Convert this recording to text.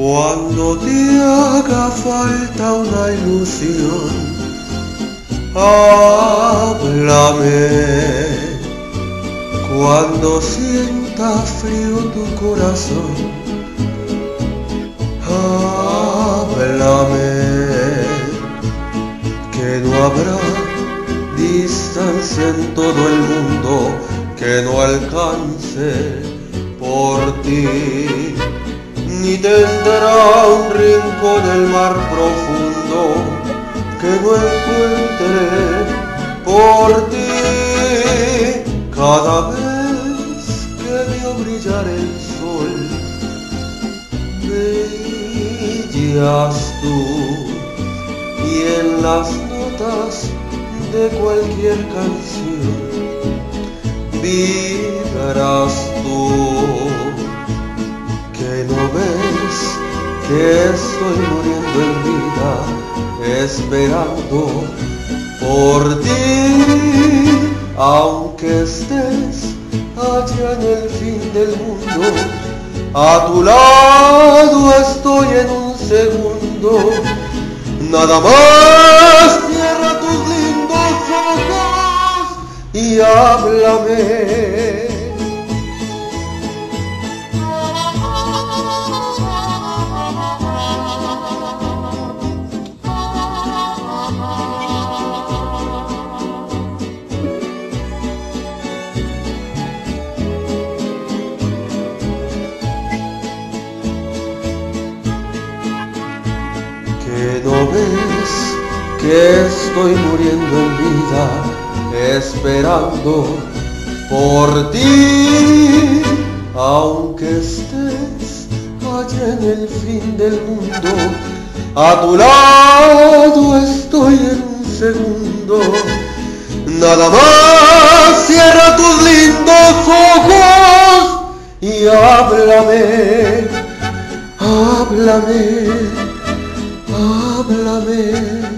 Cuando te haga falta una ilusión, háblame. Cuando sienta frío tu corazón, háblame. Que no habrá distancia en todo el mundo que no alcance por ti, ni tendrá un rincón del mar profundo que no encuentre por ti. Cada vez que veo brillar el sol, brillas tú, y en las notas de cualquier canción vibrarás tú. Que no ves que estoy muriendo en vida, esperando por ti, aunque estés allá en el fin del mundo. A tu lado estoy en un segundo. Nada más cierra tus lindos ojos y háblame. Que no ves que estoy muriendo en vida, esperando por ti, aunque estés allá en el fin del mundo. A tu lado estoy en un segundo. Nada más cierra tus lindos ojos y háblame, háblame. Háblame.